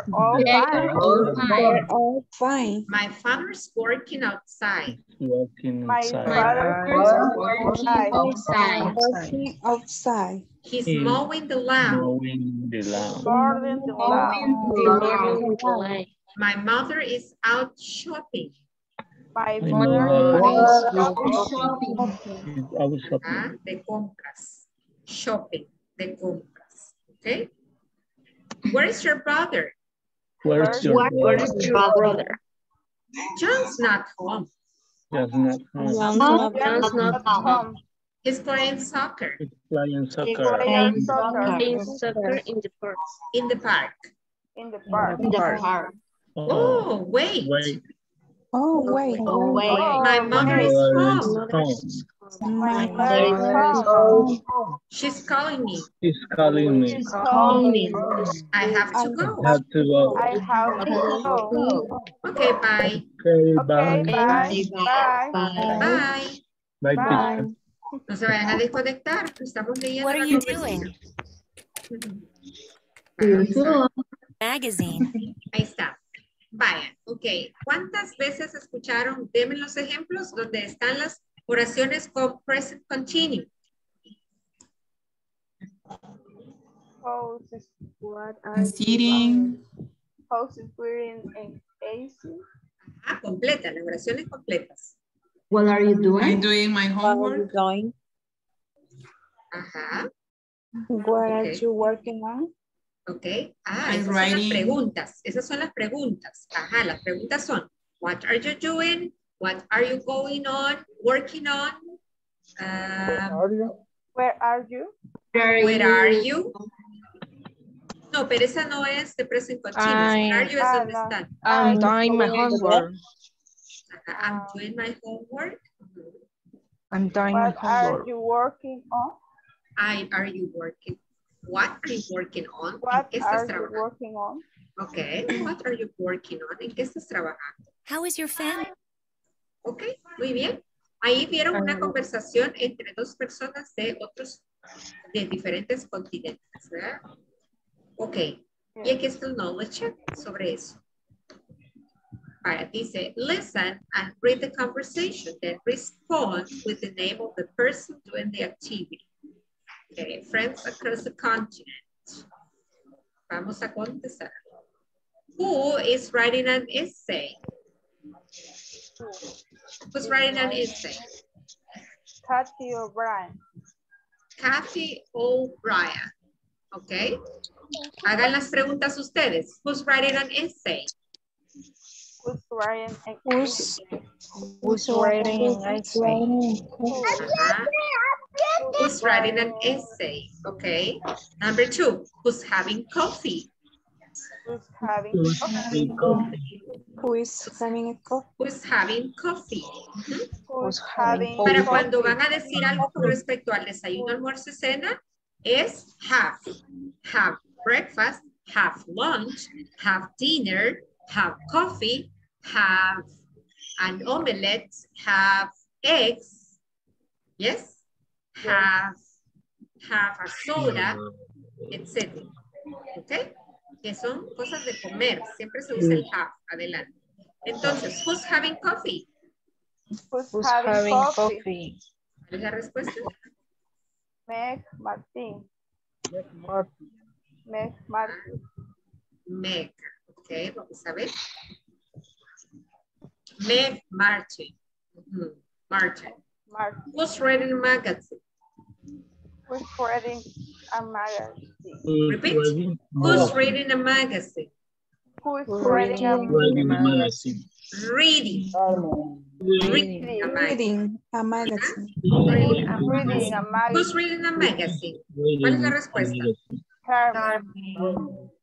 all fine. My father's working outside. My father's working outside. He's mowing the lawn. My mother is out shopping. My mother is out shopping. De compras. Shopping. De compras. Okay. Where is your brother? Where's your brother? John's not home. John's not home. He's playing soccer. He's playing soccer. Playing soccer in the park. In the park. In the park. In the park. Oh, wait. Oh, wait. My mother is home. My mother is home. She's calling me. She's calling me. She's calling me. I have to go. I have to go. I have to go. Okay, bye. Okay, Okay, bye. bye. Bye. Bye. No se vayan a desconectar. Estamos leyendo. What are you doing? Magazine. Ahí está. Vaya, ok. ¿Cuántas veces escucharon? Denme los ejemplos donde están las oraciones con present continuous. Sitting. House is wearing an AC. Ah, completa, las oraciones completas. What are you doing? I'm doing my homework. Ajá. What are you working on? Ok. Ah, I'm esas son las writing. preguntas. Esas son las preguntas. Ajá, las preguntas son, what are you doing? What are you going on? Working on? Where are you? Where are you? No, pero esa no es de present continuous. Where are you es donde no. están. I'm doing my homework. Ajá, I'm doing my homework. I'm doing my What are homework. you working on? Are you working? What are you working on? What ¿En qué are estás you trabajando? working on? Ok. What are you working on? ¿En qué estás trabajando? How is your family? Ok, muy bien. Ahí vieron una conversación entre dos personas de diferentes continentes, ¿verdad? Ok. Y aquí está el knowledge check sobre eso. Vaya, dice, listen and read the conversation, then respond with the name of the person doing the activity. Okay, friends across the continent. Vamos a contestar. Who is writing an essay? Who's writing an essay? Kathy O'Brien. Kathy O'Brien. Ok. Hagan las preguntas ustedes. Who's writing an essay? Who's writing an Who's writing an essay? Who's writing an essay? Okay. Number 2, who's having coffee? Who's having coffee? Who is having a coffee? Who's having coffee? Who's having Para coffee? cuando van a decir algo con respecto al desayuno, almuerzo y cena, es have. Have breakfast, have lunch, have dinner, have coffee, have an omelette, have eggs. Yes? Have a soda, etc. ¿Ok? Que son cosas de comer. Siempre se usa el have. Adelante. Entonces, who's having coffee? Who's having coffee? ¿Cuál es la respuesta? Meg Martin. Meg Martin. Meg. Ok, vamos a ver. Meg Martin. Martin. Who's reading a magazine? Who's reading a magazine? Repeat. Who's reading a magazine? Who's reading a magazine? Reading. Reading a magazine. Reading a magazine. Reading a magazine. Who's reading a magazine? ¿Cuál es la respuesta? Carmen.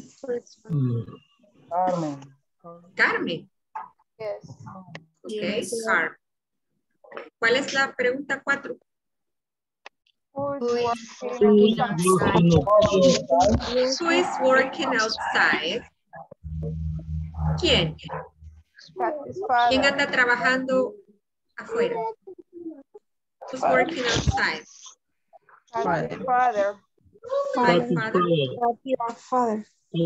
Carmen. Yes. Ok, Carmen. ¿Cuál es la pregunta 4? Who is working outside? ¿Quién? ¿Quién anda trabajando afuera? Who's working outside? Kathy's father. My father. Father.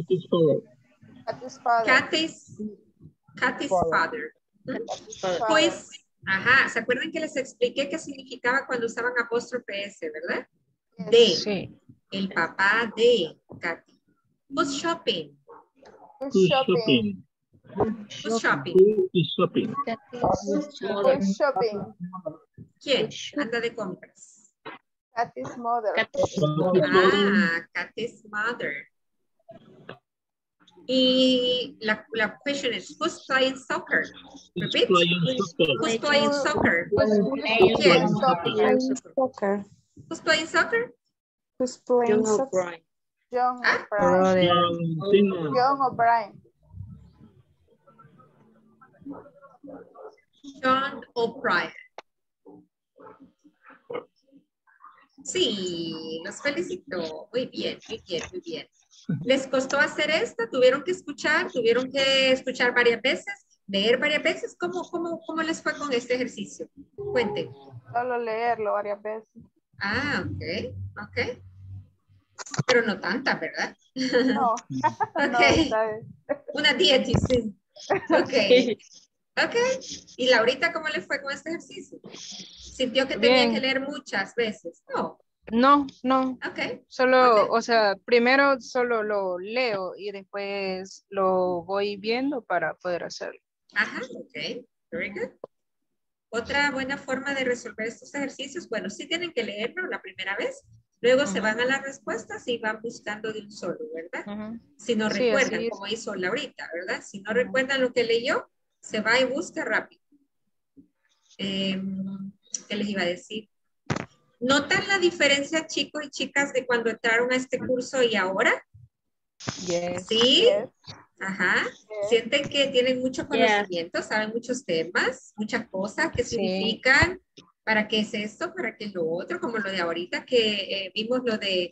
Kathy's father. Who is, ajá, ¿se acuerdan que les expliqué qué significaba cuando usaban apóstrofe S, verdad? De. Sí. El papá de Kathy. Who's shopping? Who's shopping? Who's shopping? Who's shopping? Who's shopping? ¿Quién anda de compras? Kathy's mother. Ah, Kathy's mother. Y la question is, who's playing soccer? Repeat. Who's playing soccer? ¿Quién? Soccer. Who's playing soccer? Who's playing soccer? John O'Brien. John O'Brien. John O'Brien. Sí, los felicito. Muy bien, muy bien, muy bien. ¿Les costó hacer esto? ¿Tuvieron que escuchar varias veces? ¿Leer varias veces? ¿Cómo les fue con este ejercicio? Cuenten. Solo leerlo varias veces. Ah, ok. Pero no tantas, ¿verdad? No. Ok. No, Unas 10, dice. Ok. ¿Y Laurita cómo le fue con este ejercicio? ¿Sintió que tenía que leer muchas veces? No. No. Ok. Solo, o sea, primero solo lo leo y después lo voy viendo para poder hacerlo. Ajá, ok. Very good. Otra buena forma de resolver estos ejercicios, bueno, sí tienen que leerlo la primera vez, Luego se van a las respuestas y van buscando de un solo, ¿verdad? Si no Sí, recuerdan, así es. como hizo Laurita, ¿verdad? Si no recuerdan lo que leyó, se va y busca rápido. ¿Qué les iba a decir? ¿Notan la diferencia, chicos y chicas, de cuando entraron a este curso y ahora? Yes. ¿Sí? Yes. Ajá. ¿Sienten que tienen mucho conocimiento? ¿Saben muchos temas? Muchas cosas que Sí. significan. ¿Para qué es esto? ¿Para qué es lo otro? Como lo de ahorita que vimos lo de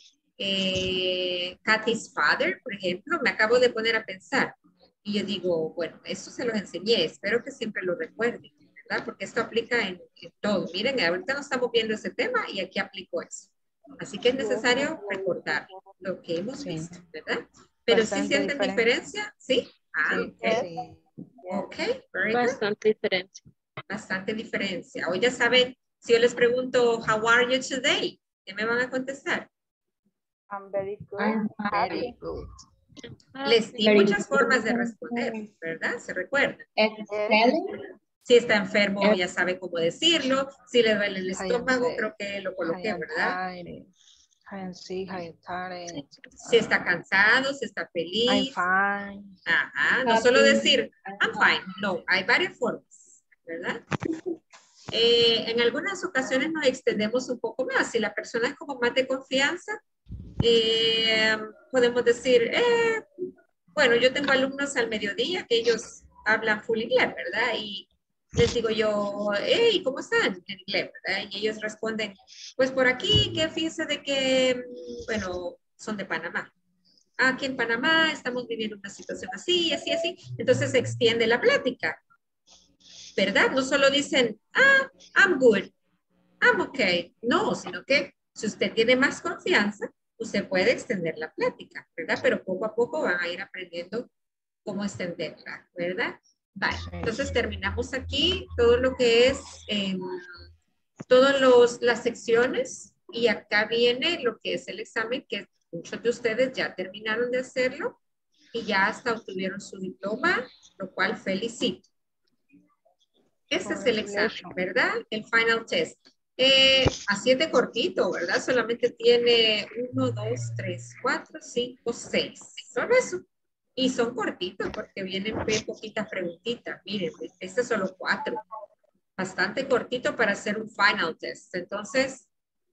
Kathy's father, por ejemplo. Me acabo de poner a pensar. Y yo digo, bueno, esto se los enseñé. Espero que siempre lo recuerden, ¿verdad? Porque esto aplica en todo. Miren, ahorita no estamos viendo ese tema y aquí aplico eso. Así que es necesario recordar lo que hemos visto, ¿verdad? Pero Bastante sí sienten diferente. diferencia, ¿sí? Ah, Sí, ok. sí. Ok, very good. Bastante diferente. Bastante diferencia. Hoy ya saben, si yo les pregunto, how are you today? ¿Qué me van a contestar? I'm very good. I'm Happy. good. Les di Very muchas good. formas de responder, ¿verdad? ¿Se recuerdan? Excelente. Si está enfermo, ya sabe cómo decirlo. Si le duele el I am estómago, sick. creo que lo I coloqué, am ¿verdad? tired. I am sick. I am tired. Si está cansado, si está I'm feliz. fine. Ajá, no solo decir, I'm fine. No, hay varias formas, ¿verdad? En algunas ocasiones nos extendemos un poco más. Si la persona es como más de confianza, podemos decir, bueno, yo tengo alumnos al mediodía que ellos hablan full inglés, ¿verdad? Y les digo yo, hey, ¿cómo están en inglés, verdad? Y ellos responden, pues por aquí, que fíjense de que, bueno, son de Panamá. Aquí en Panamá estamos viviendo una situación así, así, así. Entonces se extiende la plática, ¿verdad? No solo dicen, I'm good, I'm okay. No, sino que si usted tiene más confianza, usted puede extender la plática, ¿verdad? Pero poco a poco van a ir aprendiendo cómo extenderla, ¿verdad? Vale, entonces terminamos aquí todo lo que es, todas las secciones y acá viene lo que es el examen que muchos de ustedes ya terminaron de hacerlo y ya hasta obtuvieron su diploma, lo cual felicito. Este es el examen, ¿verdad? El final test. Así es de cortito, ¿verdad? Solamente tiene 1, 2, 3, 4, 5, 6. Solo eso. Y son cortitos porque vienen poquitas preguntitas. Miren, este es solo 4. Bastante cortito para hacer un final test. Entonces,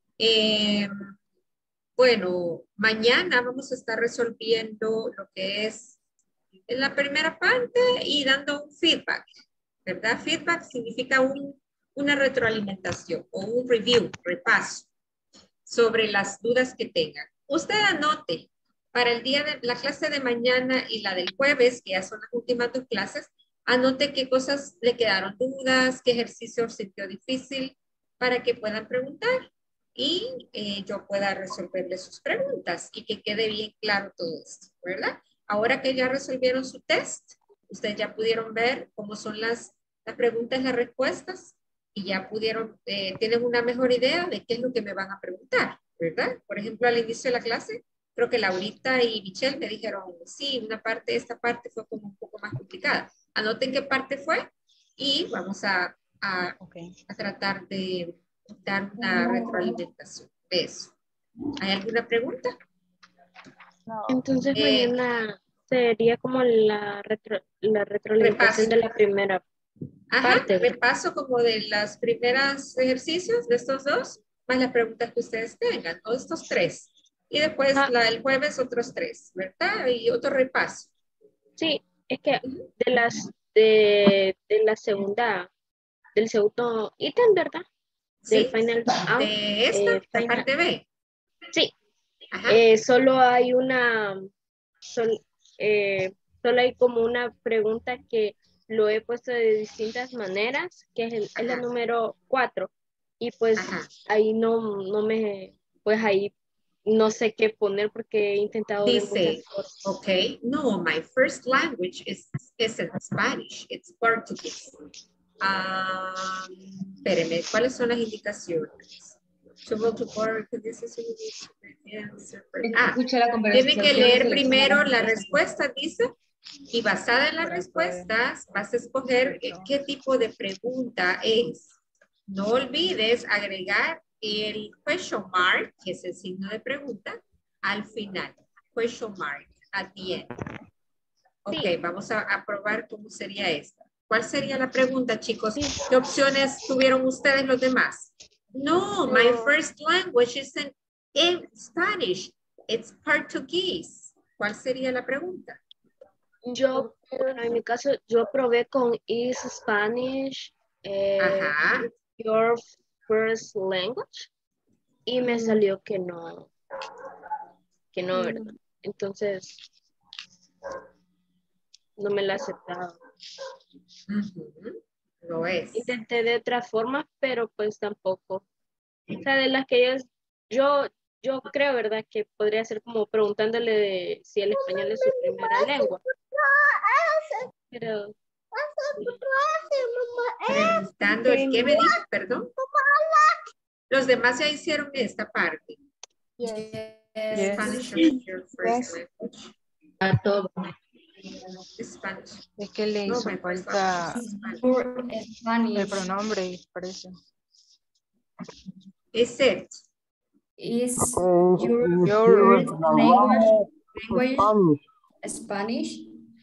bueno, mañana vamos a estar resolviendo lo que es en la primera parte y dando un feedback, ¿verdad? Feedback significa una retroalimentación o un review, repaso sobre las dudas que tengan. Usted anote para el día de la clase de mañana y la del jueves, que ya son las últimas 2 clases, anote qué cosas le quedaron dudas, qué ejercicio sintió difícil para que puedan preguntar y yo pueda resolverle sus preguntas y que quede bien claro todo esto, ¿verdad? Ahora que ya resolvieron su test, ustedes ya pudieron ver cómo son las preguntas, las respuestas y ya pudieron, tienen una mejor idea de qué es lo que me van a preguntar, ¿verdad? Por ejemplo, al inicio de la clase, creo que Laurita y Michelle me dijeron, sí, esta parte fue como un poco más complicada. Anoten qué parte fue y vamos a tratar de dar una retroalimentación de eso. ¿Hay alguna pregunta? Entonces mañana sería como la retroalimentación de la primera parte. Repaso como de las primeras ejercicios de estos 2, más las preguntas que ustedes tengan, ¿no? Estos 3. Y después el jueves otros 3, ¿verdad? Y otro repaso. Sí, es que de la segunda, del segundo ítem, ¿verdad? Del Sí, final out, de esta, la parte B. Sí. Solo hay solo hay como una pregunta que lo he puesto de distintas maneras, que es la número 4. Y pues ahí pues ahí no sé qué poner porque he intentado de muchas cosas. Okay, no, my first language isn't Spanish, it's Portuguese. Espérenme, ¿cuáles son las indicaciones? Tiene que leer primero la respuesta, dice, y basada en las respuestas vas a escoger qué tipo de pregunta es. No olvides agregar el question mark, que es el signo de pregunta, al final. Question mark, at the end. Ok, vamos a probar cómo sería esta. ¿Cuál sería la pregunta, chicos? ¿Qué opciones tuvieron ustedes los demás? No, my first language isn't in Spanish. It's Portuguese. ¿Cuál sería la pregunta? Yo, bueno, en mi caso, yo probé con is Spanish your first language y me salió que no, ¿verdad? Entonces, no me la aceptaba. No es. Intenté de otra forma, pero pues tampoco. O sea, de las que yo creo, ¿verdad? Que podría ser como preguntándole de si el español es su primera lengua. Pero... Preguntando el qué me dijo, perdón. Los demás ya hicieron esta parte. Spanish is your first language. A todo. Spanish. Es que le hizo falta el pronombre, parece. Is it? Is your first language Spanish?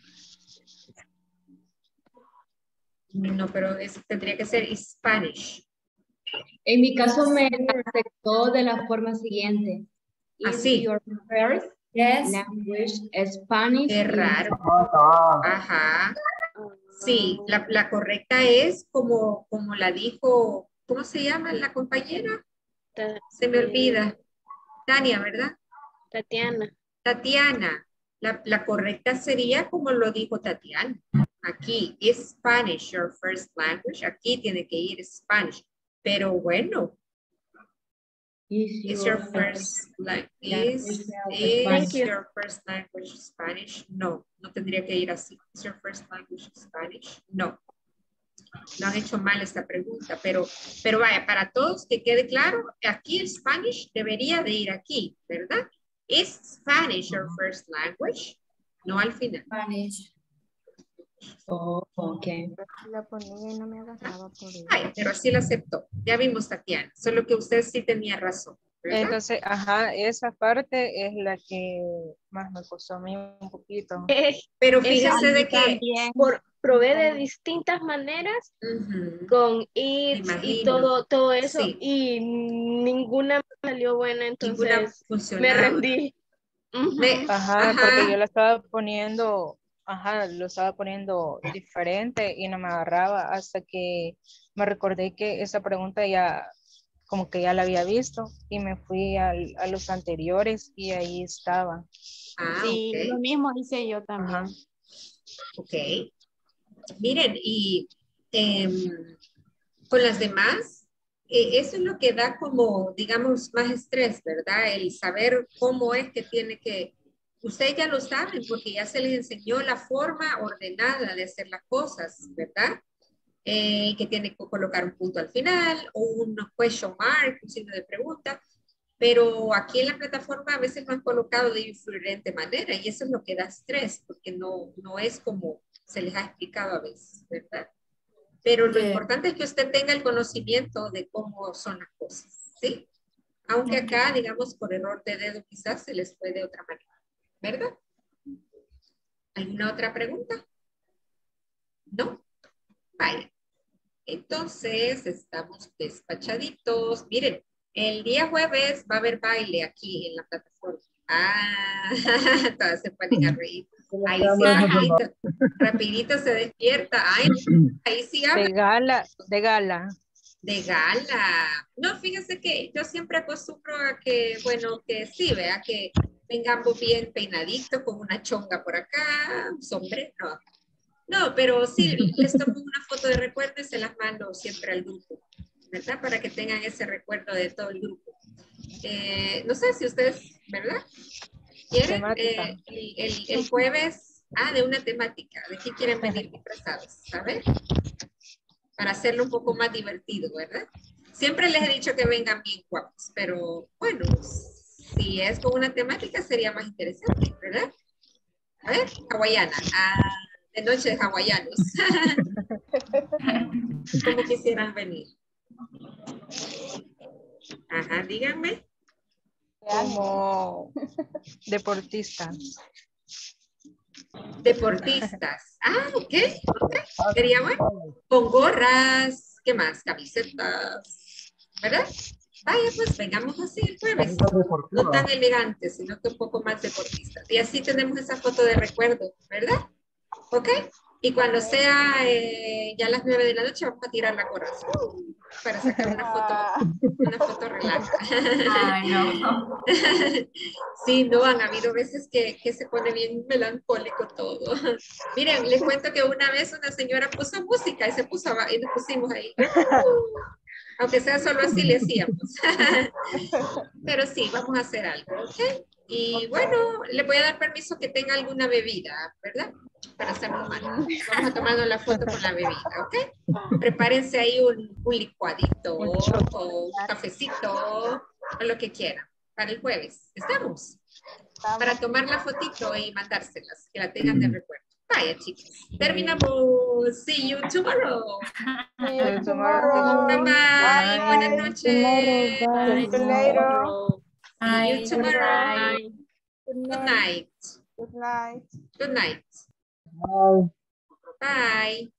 No, pero eso tendría que ser Spanish. En mi caso me aceptó de la forma siguiente. Así. Your first language Spanish. Qué raro. Ajá. Sí, la correcta es como la dijo, ¿cómo se llama la compañera? Se me olvida. Tania, ¿verdad? Tatiana. Tatiana. La correcta sería como lo dijo Tatiana. Aquí, is Spanish your first language? Aquí tiene que ir Spanish. Pero bueno. Is your first language Spanish? No, no tendría que ir así. Is your first language Spanish? No. No han hecho mal esta pregunta, pero vaya, para todos que quede claro, aquí el Spanish debería de ir aquí, ¿verdad? ¿Is Spanish your first language? No al final. Spanish. Oh, ok. La ponía y no me agarraba por eso. Ay, pero sí la aceptó. Ya vimos, Tatiana. Solo que usted sí tenía razón, ¿verdad? Entonces, esa parte es la que más me costó a mí un poquito. Pero fíjese de que probé de distintas maneras con it y todo eso y ninguna me salió buena, entonces me rendí. Porque yo la estaba poniendo, lo estaba poniendo diferente y no me agarraba hasta que me recordé que esa pregunta ya como que ya la había visto y me fui a los anteriores y ahí estaba. Sí, lo mismo hice yo también. Ok. Miren, y con las demás, eso es lo que da como, digamos, más estrés, ¿verdad? El saber cómo es que tiene que... Ustedes ya lo saben porque ya se les enseñó la forma ordenada de hacer las cosas, ¿verdad? Que tiene que colocar un punto al final o un question mark, un signo de pregunta. Pero aquí en la plataforma a veces lo han colocado de diferente manera y eso es lo que da estrés porque no es como se les ha explicado a veces, ¿verdad? Pero lo importante es que usted tenga el conocimiento de cómo son las cosas, ¿sí? Aunque acá, digamos, por error de dedo quizás se les fue de otra manera, ¿verdad? ¿Alguna otra pregunta? ¿No? Vaya. Entonces, estamos despachaditos. Miren, el día jueves va a haber baile aquí en la plataforma. Todas se ponen a reír. Ahí sí, rapidito se despierta. Ay, ahí sí habla. De gala. De gala. No, fíjese que yo siempre acostumbro a que, bueno, que sí, vea, que vengamos bien peinaditos con una chonga por acá, un sombrero. No, pero sí, les tomo una foto de recuerdo y se las mando siempre al grupo, ¿verdad? Para que tengan ese recuerdo de todo el grupo. No sé si ustedes, ¿verdad? ¿Quieren el jueves? De una temática. ¿De qué quieren venir disfrazados? A ver. Para hacerlo un poco más divertido, ¿verdad? Siempre les he dicho que vengan bien guapos, pero bueno, si es con una temática sería más interesante, ¿verdad? A ver, hawaiana. De noche de hawaianos. ¿Cómo quisieran venir? Ajá, díganme. Como deportista. Deportistas. Ah, ok. Sería bueno. Con gorras, ¿qué más? Camisetas, ¿verdad? Vaya, pues vengamos así el jueves. No tan elegantes, sino que un poco más deportistas. Y así tenemos esa foto de recuerdo, ¿verdad? ¿Ok? Y cuando sea ya las 9 de la noche vamos a tirar la gorra para sacar una foto relax. Ay, no. Sí, no, han habido veces que se pone bien melancólico todo. Miren, les cuento que una vez una señora puso música y y nos pusimos ahí. Aunque sea solo así le hacíamos. Pero sí, vamos a hacer algo, ¿ok? Y bueno, le voy a dar permiso que tenga alguna bebida, ¿verdad? Para estar tomando. Vamos a tomarnos la foto con la bebida, ¿ok? Prepárense ahí un licuadito o un cafecito o lo que quieran para el jueves. ¿Estamos? Para tomar la fotito y mandárselas, que la tengan de recuerdo. Vaya, chicos. Terminamos. See you tomorrow. See you tomorrow. Bye bye. Buenas noches. See you later. See you tomorrow. Good Good night. Good night. Good night. Bye. Bye.